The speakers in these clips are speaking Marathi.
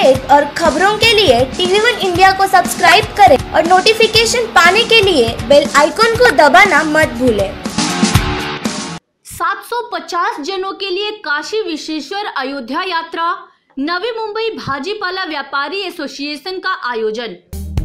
अपडेट और खबरों के लिए TV1 इंडिया को सब्सक्राइब करें और नोटिफिकेशन पाने के लिए बेल आइकॉन को दबाना मत भूलें। 750 जनों के लिए काशी विश्वेश्वर अयोध्या यात्रा, नवी मुंबई भाजीपाला व्यापारी एसोसिएशन का आयोजन।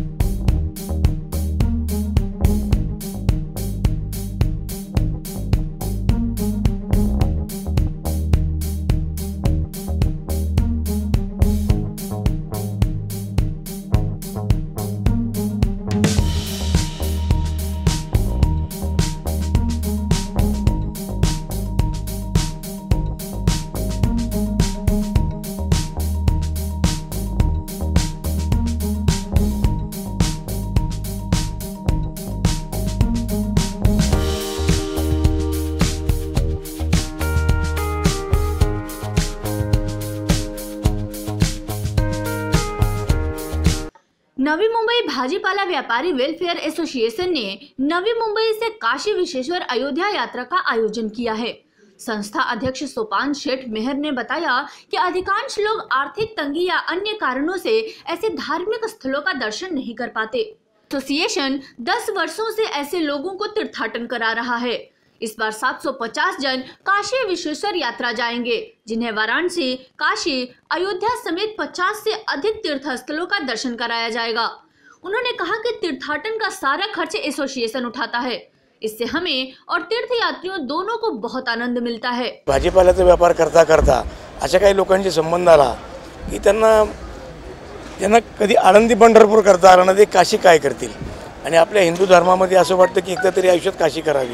नवी मुंबई भाजीपाला व्यापारी वेलफेयर एसोसिएशन ने नवी मुंबई से काशी विश्वेश्वर अयोध्या यात्रा का आयोजन किया है। संस्था अध्यक्ष सोपान शेठ मेहर ने बताया कि अधिकांश लोग आर्थिक तंगी या अन्य कारणों से ऐसे धार्मिक स्थलों का दर्शन नहीं कर पाते। एसोसिएशन 10 वर्षों से ऐसे लोगों को तीर्थाटन करा रहा है। इस बार 750 जन काशी विश्वेश्वर यात्रा जाएंगे, जिन्हें वाराणसी, काशी, अयोध्या समेत 50 से अधिक तीर्थ स्थलों का दर्शन कराया जाएगा। उन्होंने कहा कि तीर्थाटन का सारा खर्च एसोसिएशन उठाता है। इससे हमें और तीर्थ यात्रियों दोनों को बहुत आनंद मिलता है। भाजीपाल्याचा व्यापार करता करता अशा काही लोकांशी संबंध आला की त्यांना कधी आनंदी पंढरपूर करता आलं ना, ते काशी काय करतील। आणि आपल्या हिंदू धर्मामध्ये असं वाटतं की एकदा तरी आयुष्यात काशी करावी।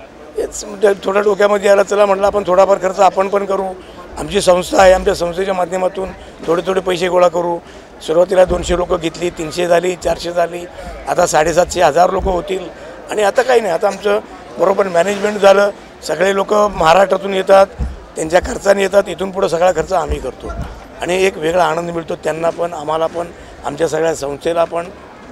थोडा डोक्यामध्ये आला, चला म्हटलं आपण थोडाफार खर्च आपण पण करू। आमची संस्था आहे, आमच्या संस्थेच्या माध्यमातून थोडे पैसे गोळा करू। सुरुवातीला 200 लोक घेतली, 300 झाली, 400 झाली, आता 750 1000 लोक होतील। आणि आता काही नाही, आता आमचं बरोबर मॅनेजमेंट झालं। सगळे लोक महाराष्ट्रातून येतात, त्यांच्या खर्चाने येतात। इथून पुढे सगळा खर्च आम्ही करतो आणि एक वेगळा आनंद मिळतो त्यांना पण, आम्हाला पण, आमच्या सगळ्या संस्थेला पण।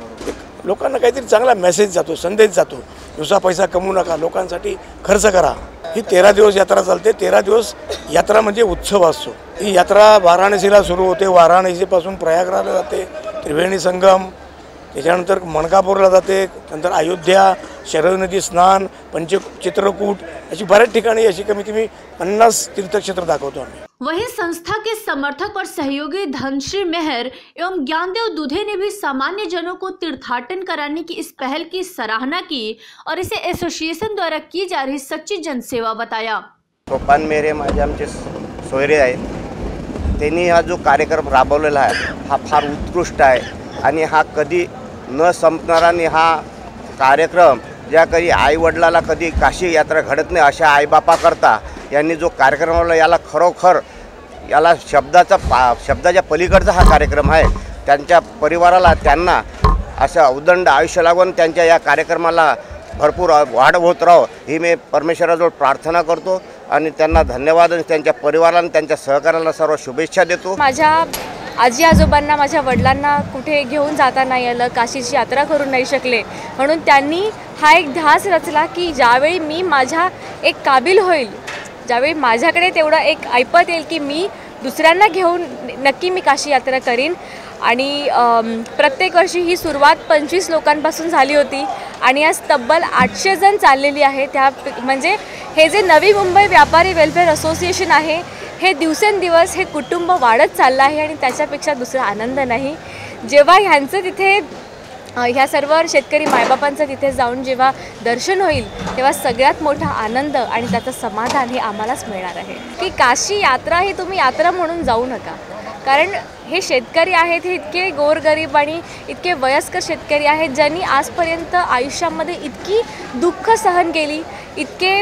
लोकांना काहीतरी चांगला मेसेज जातो, संदेश जातो। नुसता पैसा कमवू नका, लोकांसाठी खर्च करा। ही 13 दिवस यात्रा चालते। 13 दिवस यात्रा म्हणजे उत्सव असतो। ही यात्रा वाराणसीला सुरू होते, वाराणसीपासून प्रयागराजला जाते, त्रिवेणी संगम, त्याच्यानंतर मणकापूरला जाते, नंतर अयोध्या, शरयू नदी स्नान, पंचचित्रकूट, अशी बऱ्याच ठिकाणी अशी कमी कमी 50 तीर्थक्षेत्र दाखवतो आम्ही। वहीं संस्था के समर्थक और सहयोगी धनश्री मेहर एवं ज्ञानदेव दुधे ने भी सामान्य जनों को तीर्थाटन कराने की इस पहल की सराहना की और इसे एसोसिएशन द्वारा की जा रही सच्ची जनसेवा बताया। सोपान मेहर माझे आमचे सोयरे आहेत, त्यांनी हा जो कार्यक्रम राबवलेला आहे हा फार उत्कृष्ट आहे आणि हा कधी न संपणारा आणि हा कार्यक्रम ज्या कधी आई वडिलाला कधी काशी यात्रा घडत नाही अशा आईबापा करता यांनी जो कार्यक्रम लावला, याला खरोखर याला शब्दाच्या पलीकडचा हा कार्यक्रम आहे। त्यांच्या परिवाराला त्यांना असं उदंड आयुष्य लागून त्यांच्या या कार्यक्रमाला भरपूर वाढ होत राहो ही मी परमेश्वराजवळ प्रार्थना करतो आणि त्यांना धन्यवाद आणि त्यांच्या परिवाराला त्यांच्या सहकार्याला सर्व शुभेच्छा देतो। माझ्या आजी आजोबांना, माझ्या वडिलांना कुठे घेऊन जाता नाही आलं, काशीची यात्रा करू नाही शकले, म्हणून त्यांनी हा एक ध्यास रचला की ज्यावेळी मी माझ्या एक काबिल होईल, ज्यावेळी माझ्याकडे तेवढं एक ऐपत येईल की मी दुसऱ्यांना घेऊन नक्की मी काशी यात्रा करीन। आणि प्रत्येक वर्षी ही सुरुवात 25 लोकांपासून झाली होती आणि आज तब्बल 800 जण चाललेली आहे। त्या म्हणजे हे जे नवी मुंबई व्यापारी वेलफेअर असोसिएशन आहे हे दिवसेंदिवस हे कुटुंब वाढत चाललं आहे आणि त्याच्यापेक्षा दुसरा आनंद नाही। जेव्हा ह्यांचं तिथे ह्या सर्व शेतकरी मायबापांचं तिथे जाऊन जेव्हा दर्शन होईल तेव्हा सगळ्यात मोठा आनंद आणि त्याचं समाधान हे आम्हालाच मिळणार आहे की काशी यात्रा ही तुम्ही यात्रा म्हणून जाऊ नका, कारण हे शेतकरी आहेत, हे इतके गोरगरीब आणि इतके वयस्कर शेतकरी आहेत ज्यांनी आजपर्यंत आयुष्यामध्ये इतकी दुःख सहन केली, इतके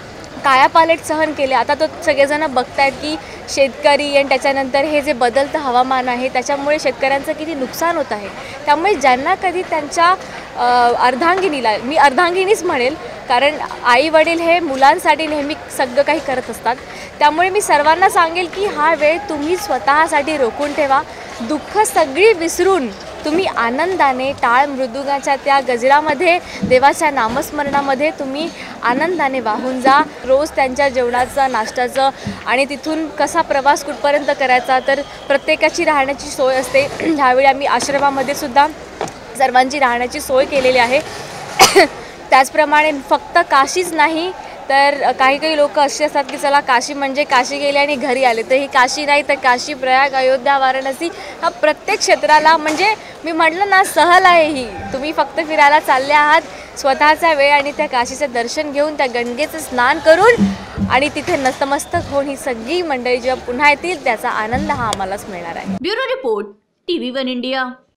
कायापालट सहन केले। आता तो सगळेजण बघतायत की शेतकरी आणि त्याच्यानंतर हे जे बदलतं हवामान आहे त्याच्यामुळे शेतकऱ्यांचं किती नुकसान होत आहे। त्यामुळे ज्यांना कधी त्यांच्या अर्धांगिनीला, मी अर्धांगिनीच म्हणेल, कारण आई वडील हे मुलांसाठी नेहमी सगळं काही करत असतात, त्यामुळे मी सर्वांना सांगेल की हा वेळ तुम्ही स्वतःसाठी रोखून ठेवा, दुःख सगळी विसरून तुम्ही आनंदाने टाळ मृदुंगाच्या त्या गजरामध्ये, देवाच्या नामस्मरणामध्ये तुम्ही आनंदाने वाहून जा. रोज त्यांच्या जेवणाचं, नाश्त्याचं आणि तिथून कसा प्रवास कुठपर्यंत करायचा, तर प्रत्येकाची राहण्याची सोय असते. ह्यावेळी आम्ही आश्रमामध्ये सुद्धा सर्वांची राहण्याची सोय केलेली आहे. त्याचप्रमाणे फक्त काशीच नाही तर काही लोक असे असतात की चला काशी म्हणजे काशी गेले आणि घरी आले, तर ही काशी नाही, तर काशी, प्रयाग, अयोध्या, वाराणसी हा प्रत्येक क्षेत्राला म्हणजे मी म्हटलं ना सहल आहे ही. तुम्ही फक्त फिरायला चालले आहात, स्वतःचा वेळ आणि त्या काशीचं दर्शन घेऊन, त्या गंगेचं स्नान करून आणि तिथे नतमस्तक होऊन ही सगळी मंडळी जेव्हा पुन्हा येतील त्याचा आनंद हा आम्हालाच मिळणार आहे. Bureau report, TV1 India.